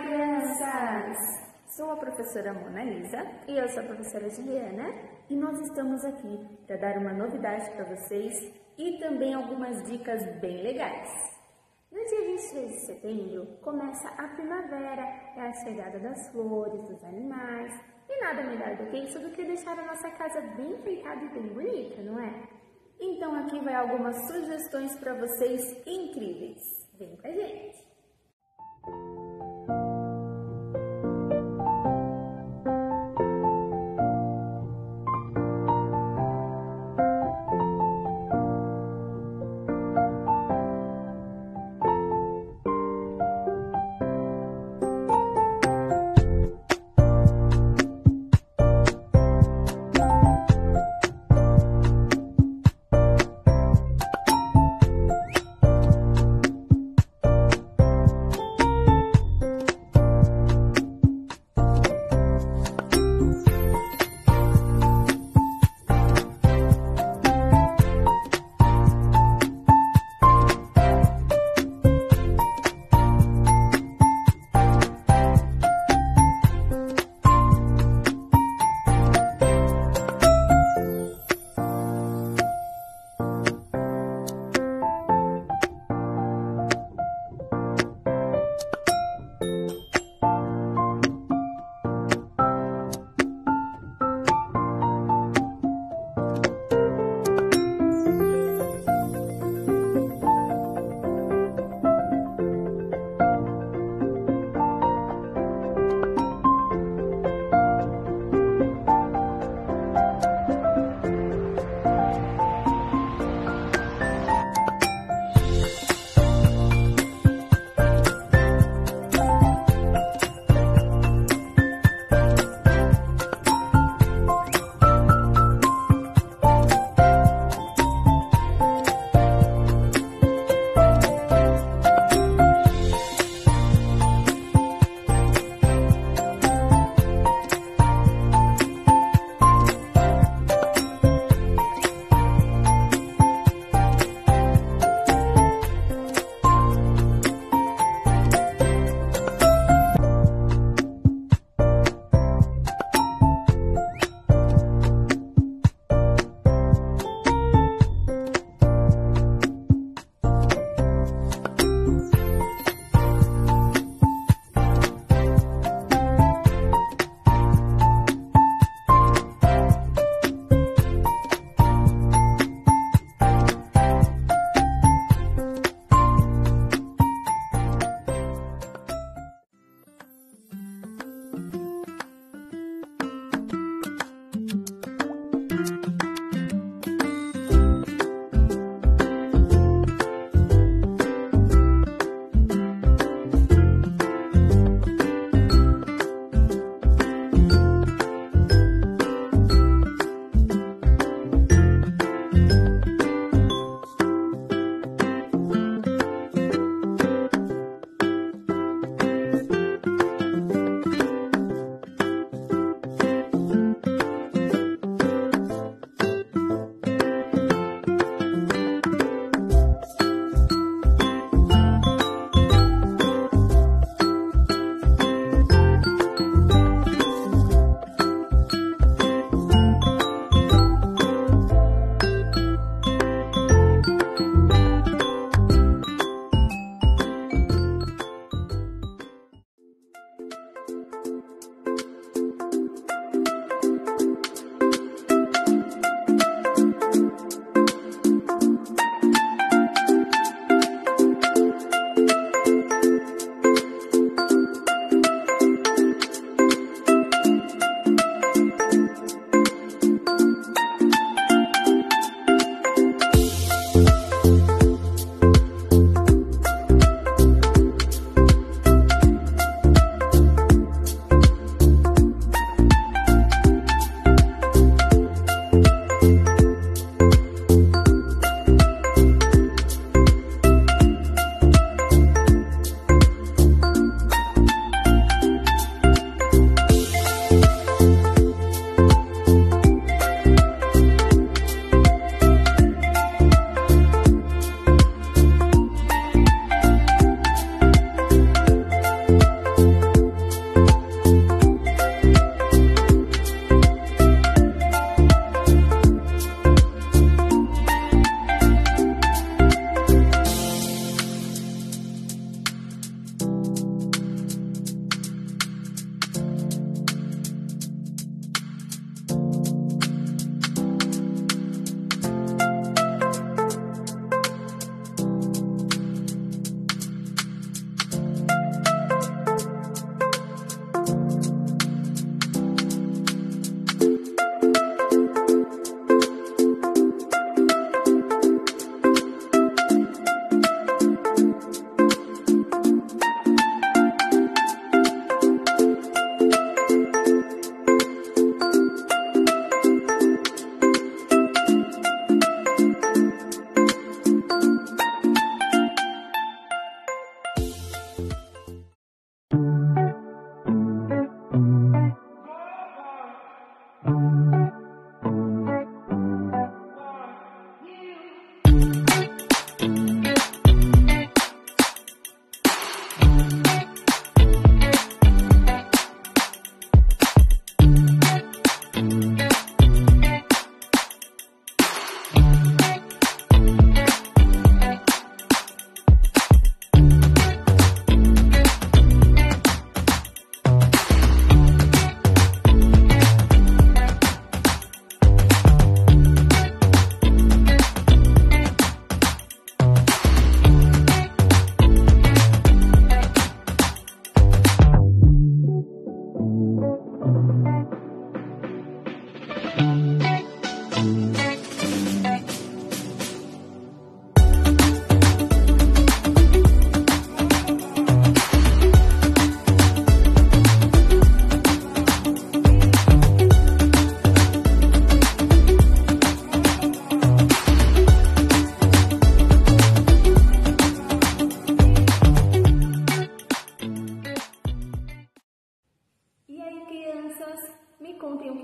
crianças! Sou a professora Monalisa e eu sou a professora Juliana e nós estamos aqui para dar uma novidade para vocês e também algumas dicas bem legais. No dia 23 de setembro começa a primavera, é a chegada das flores, dos animais e nada melhor do que isso do que deixar a nossa casa bem enfeitada e bem bonita, não é? Então aqui vai algumas sugestões para vocês incríveis. Vem com a gente!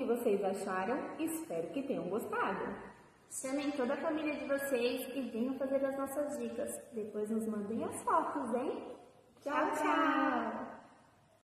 vocês acharam, espero que tenham gostado. Chamem toda a família de vocês e venham fazer as nossas dicas. Depois nos mandem as fotos, hein? Tchau, tchau!